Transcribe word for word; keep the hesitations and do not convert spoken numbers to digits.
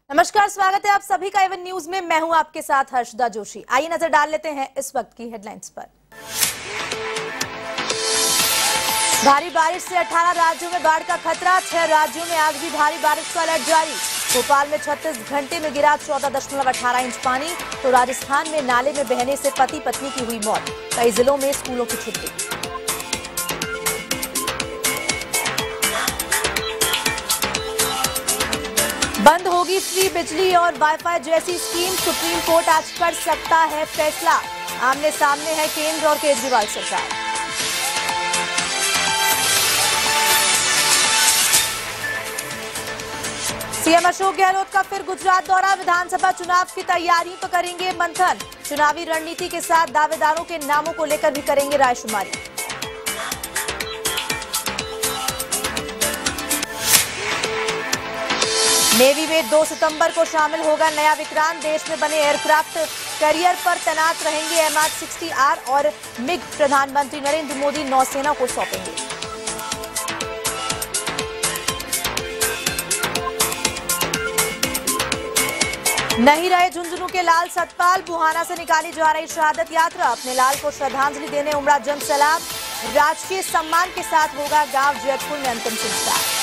नमस्कार, स्वागत है आप सभी का एवन न्यूज में। मैं हूं आपके साथ हर्षदा जोशी। आइए नजर डाल लेते हैं इस वक्त की हेडलाइंस पर। भारी बारिश से अठारह राज्यों में बाढ़ का खतरा, छह राज्यों में आज भी भारी बारिश का अलर्ट जारी। भोपाल में छत्तीस घंटे में गिरा चौदह दशमलव अठारह इंच पानी, तो राजस्थान में नाले में बहने से पति पत्नी की हुई मौत। कई जिलों में स्कूलों की छुट्टी। बंद होगी फ्री बिजली और वाईफाई जैसी स्कीम, सुप्रीम कोर्ट आज कर सकता है फैसला। आमने सामने है केंद्र और केजरीवाल सरकार। सीएम अशोक गहलोत का फिर गुजरात दौरा, विधानसभा चुनाव की तैयारी पर करेंगे मंथन। चुनावी रणनीति के साथ दावेदारों के नामों को लेकर भी करेंगे रायशुमारी। नेवी में दो सितंबर को शामिल होगा नया विक्रांत। देश में बने एयरक्राफ्ट कैरियर पर तैनात रहेंगे एम एच सिक्सटी आर और मिग। प्रधानमंत्री नरेंद्र मोदी नौसेना को सौंपेंगे। नहीं रहे झुंझुनू के लाल सतपाल, बुहाना से निकाली जा रही शहादत यात्रा। अपने लाल को श्रद्धांजलि देने उमड़ा जन सैलाब। राजकीय सम्मान के साथ होगा गांव जैतपुर में अंतिम संस्कार।